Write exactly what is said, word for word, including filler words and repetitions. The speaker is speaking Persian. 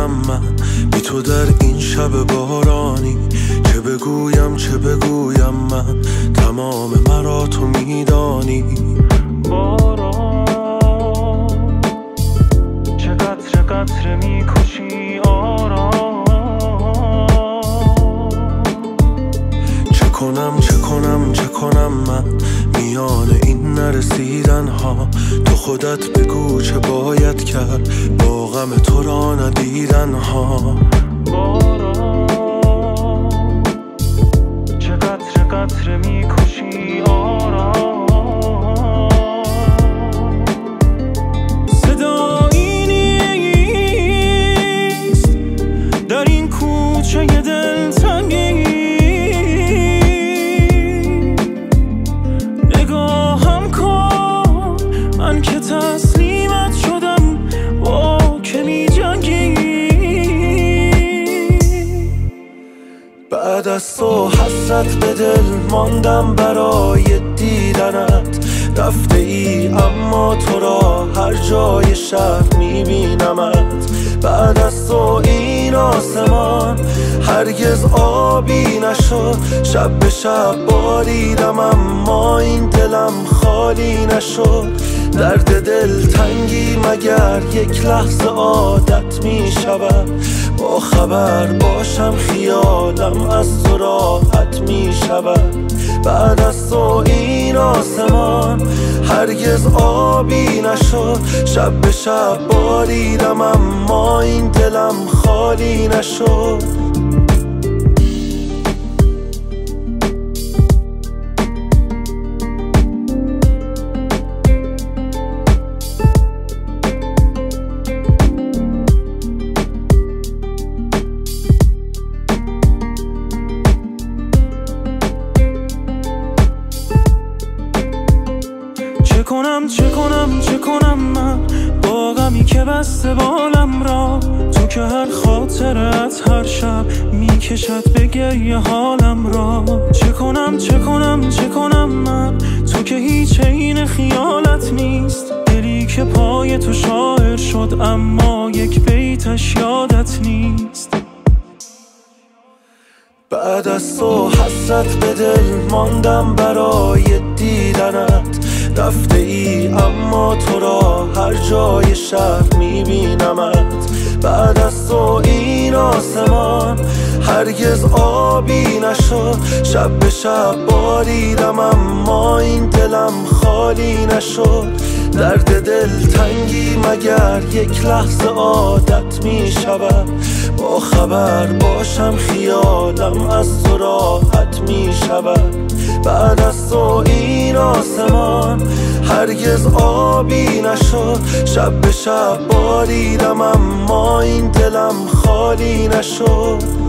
کنم من بی تو در این شب بارانی؟ چه بگویم چه بگویم من، تمام مرا تو میدانی. باران چه قطره قطره میکشی آرام. چه کنم چه کنم چه کنم من میان این نرسیدن ها؟ تو خودت بگو چه باید کرد با غم تو را ندیدن ها. باران چه قطره قطره میکشی آرام. صدایی نیست در این کوچه دلتنگی، نگاهم کن من که تسلیمت شدم با که می جنگی. بعد از تو حسرت به دل ماندم برای دیدنت، رفته ای اما تو را هر جای شهر میبینمت. بعد از تو این آسمان هرگز آبی نشد، شب به شب باریدم اما این دلم خالی نشد. درد دل تنگی مگر یک لحظه عادت می شود؟ با خبر باشم خیالم از تو راحت می شود. بعد از تو این آسمان هرگز آبی نشد، شب به شب باریدم اما این دلم خالی نشد. چه کنم چه کنم چه کنم من با غمی که بسته بالم را؟ تو که هر خاطرت هر شب میکشد به گریه حالم را. چه کنم چه کنم چه کنم من تو که هیچ عین خیالت نیست، دلی که پای تو شاعر شد اما یک بیتش یادت نیست. بعد از تو حسرت به دل ماندم برای دیدنت، رفته ای اما تو را هر جای شهر میبینمت. بعد از تو این آسمان هرگز آبی نشد، شب به شب باریدم اما این دلم خالی نشد. درد دل تنگی مگر یک لحظه عادت می شود؟ با خبر باشم خیالم از تو راحت می شود. بعد از تو این آسمان هرگز آبی نشد، شب به شب باریدم اما این دلم خالی نشد.